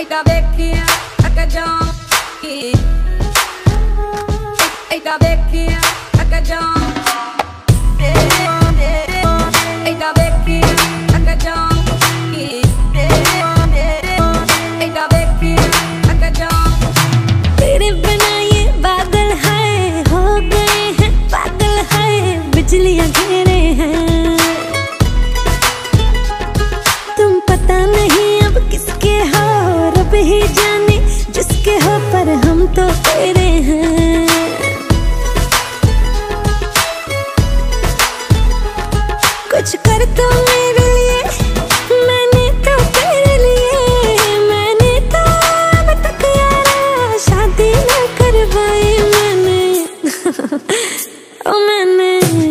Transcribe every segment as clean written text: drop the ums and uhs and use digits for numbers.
Eita bequinha, acajão. Eita bequinha, acajão. Eita bequinha, acajão. Eita bequinha, acajão. तेरे बिना ये बादल है, हो गए हैं पागल है, बिजलियां घेरे हैं। तुम पता नहीं अब किसके हो, रब ही जाने जिसके हो, पर हम तो तेरे हैं। कुछ कर तो मेरे लिए, मैंने तो तेरे लिए, मैंने तो अब तक यारा शादी न करवाई मैंने। ओ मैंने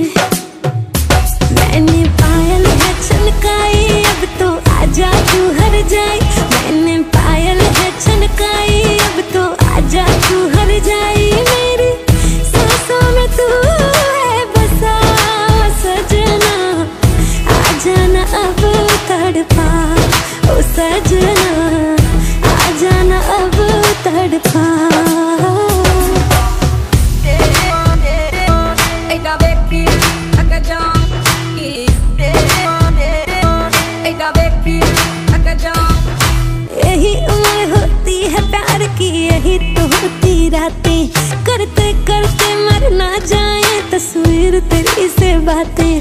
पायल है छनकाई, अब तो आजा तू हर जाए। मैंने पायल है छनकाई, अब तो आजा तू हर जाए। मेरी सांसों में तू है बसा सजना, आ जाना अब तड़पा ओ सजना, आ जाना अब तड़पा। Eita bequinha, acajão. Eita bequinha, acajão. यही उम्र होती है प्यार की, यही तो होती रातें, करते करते मर ना जाए तस्वीर तेरी से बातें।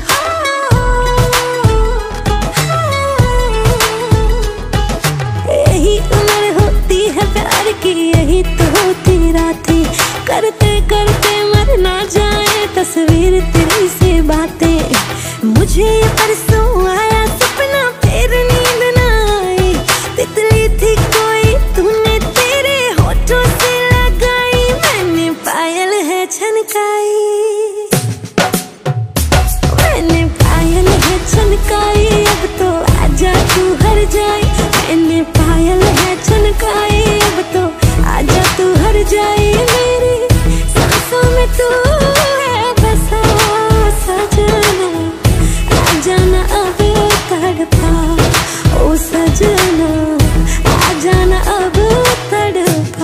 यही उम्र होती है प्यार की, यही तो होती रातें, करते करते मर ना जाए तस्वीर तेरी से बातें। मुझे ये परसों आया सपना, फिर नींद ना आई, तितली थी कोई तूने तेरे होठों से लगाई। मैंने पायल है छनकाई, मैंने पायल है छनकाई, अब तो आजा तू हर जाए। मैंने पायल है छनकाई, अब तो आजा तू हर जाए। मेरी सांसों में तू है बसा सजना, आ जाना अब तड़पा ओ सजना, आ जाना अब तड़पा।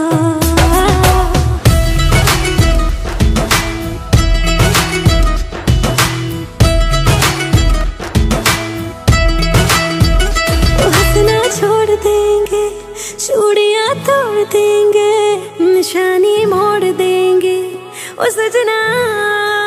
हंसना छोड़ देंगे, चूड़ियां तोड़ देंगे, निशानी मोड़ देंगे ओ सजना।